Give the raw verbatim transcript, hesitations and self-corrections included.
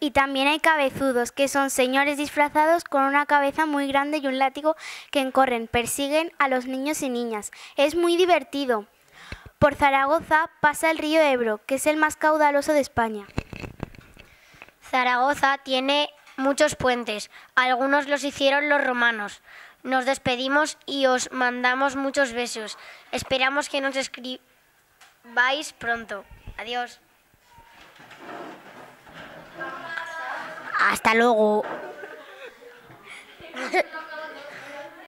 Y también hay cabezudos, que son señores disfrazados con una cabeza muy grande y un látigo que corren, persiguen a los niños y niñas. Es muy divertido. Por Zaragoza pasa el río Ebro, que es el más caudaloso de España. Zaragoza tiene muchos puentes, algunos los hicieron los romanos. Nos despedimos y os mandamos muchos besos. Esperamos que nos escribáis pronto. Adiós. Hasta luego.